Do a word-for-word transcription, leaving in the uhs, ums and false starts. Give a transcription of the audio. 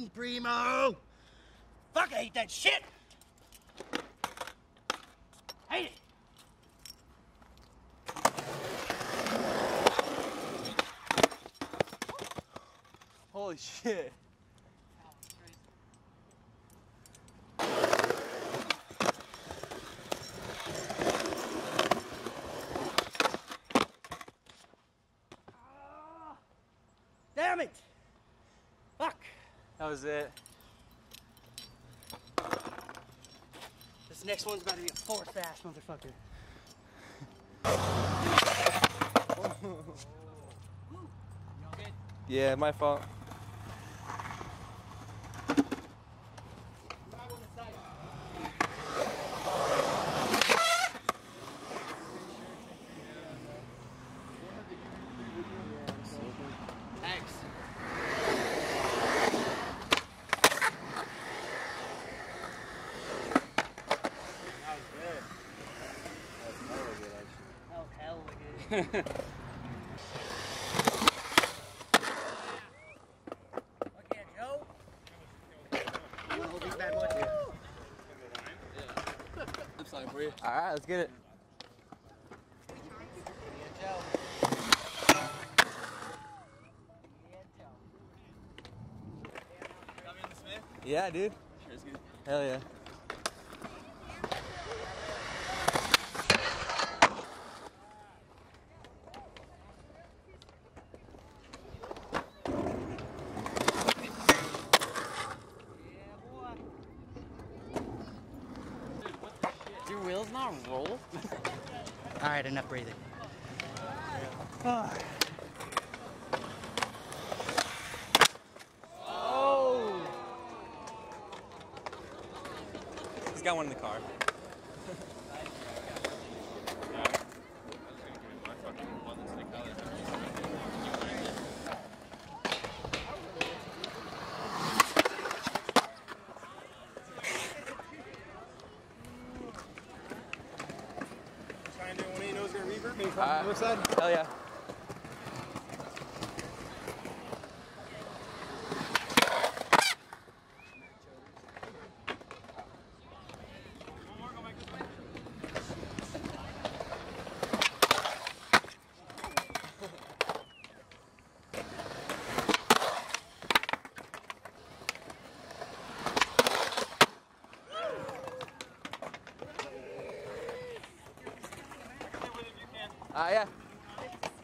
fucking primo! Fuck, I hate that shit! Hate it! Holy shit. Damn it! Fuck! That was it. This next one's about to be a fourth ass motherfucker. Yeah, my fault. Thanks. That was hella good. Okay, Joe. You wanna hold these bad boys here? I'm sorry for you. Alright, let's get it. Yeah, Joe. Got me in the Smith? Yeah, dude. Sure is good. Hell yeah. Your wheels not roll? Alright, enough breathing. Oh. Oh! He's got one in the car. Trying to do one of you knows gonna revert me from Uh, the other side. Hell yeah. Ah, uh, yeah.